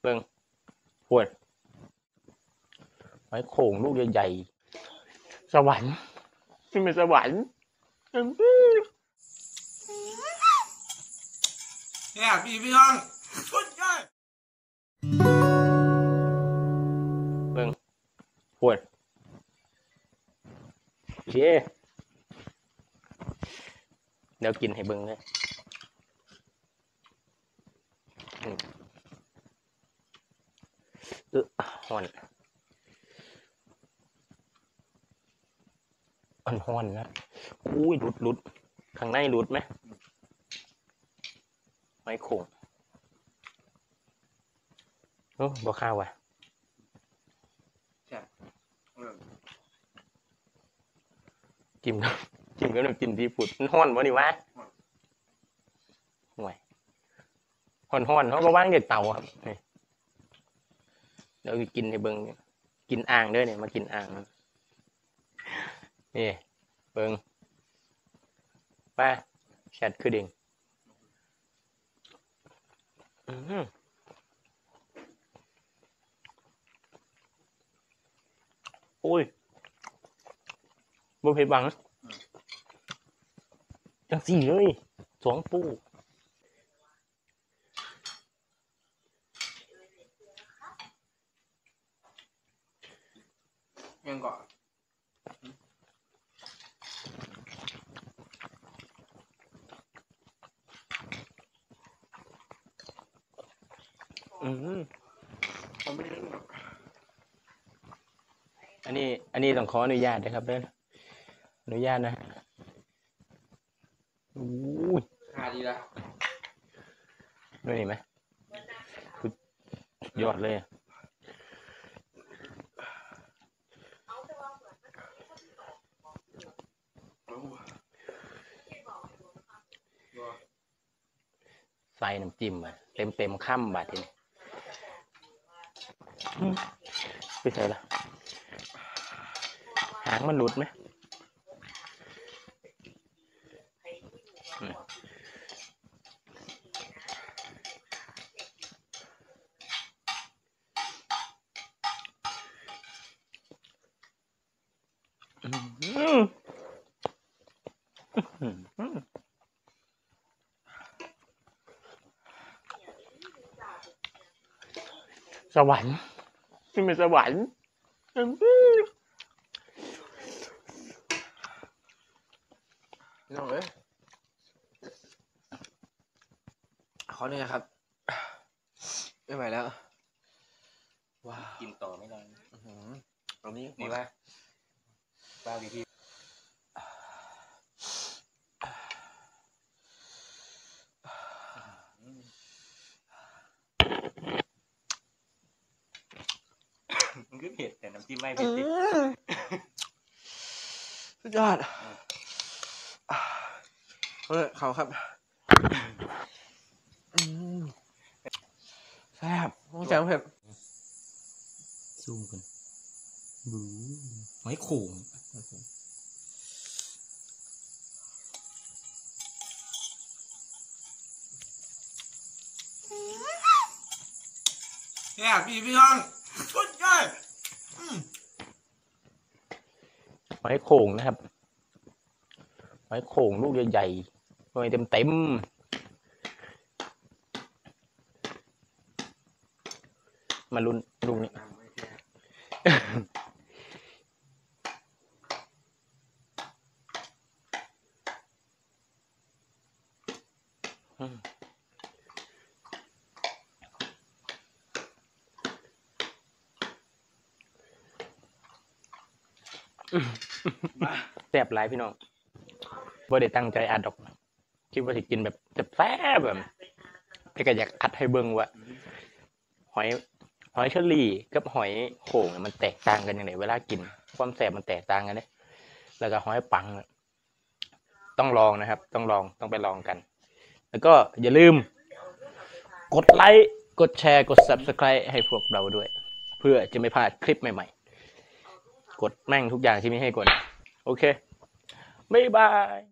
เบิ่งปวดหอยโข่งลูกใหญ่ๆสวรรค์นี่เป็นสวรรค์เนี่ยพี่น้องสุดยอดเบิ่งปวดโอเคเดี๋ยวกินให้เบิ่งเลยห่อนห่อนนะอุ้ยหลุดข้างในหลุดไหมไม่โข่งโอ้บ่ข้าวว่ะจิ้มกับน้ำจิ้มซีฟู้ดมันห่อนวะนี่วะห่วยห่อนเขาก็ว่างเด็ดเตาครับเดี๋ยวกินให้เบิ่งกินอ่างด้วยเนี่ยมากินอ่างนี่เบิ่งป้าแชทคือเด้งโอ้ยบ่เผ็ดบังจังสี่เลยสองปูยังก่อนอันนี้ต้องขออนุญาตนะครับเด้ออนุญาตนะอู้ยหาดีละด้วยนี่ไหมยอดเลยใส่น้ำจิ้มอ่ะเต็มข้ามบาดทีนี้ไปใส่ละหางมันหลุดไหมสวรรค์นี่เป็นสวรรค์น้องเอ้ยขอหนึ่งนะครับไม่ไหวแล้วว้าวกินต่อไม่ได้ตรงนี้นี่ว่าบ้าวิธีมันก็เผ็ดแต่น้ำจิ้มไม่เผ็ดดิสุดยอดเขาครับแซ่บต้องแจ่มเผ็ดซูมกันบูหอยโข่งเนี่ยพี่น้องสุดยอดหอยโข่งนะครับหอยโข่งลูกใหญ่ๆหน่วยเต็มมาลุ้นลูกนี้แซ่บหลายพี่น้องบ่ได้ตั้งใจอัดดอกคิดว่าจะกินแบบแซ่บแบบแต่ก็อยากอัดให้เบิ่งว่าหอยเชอรี่กับหอยโข่งมันแตกต่างกันยังไงเวลากินความแซ่บมันแตกต่างกันเนี่ยแล้วก็หอยปังต้องลองนะครับต้องไปลองกันแล้วก็อย่าลืมกดไลค์กดแชร์กด Subscribe ให้พวกเราด้วยเพื่อจะไม่พลาดคลิปใหม่ๆกดแม่งทุกอย่างที่มีให้กดโอเคบ๊ายบาย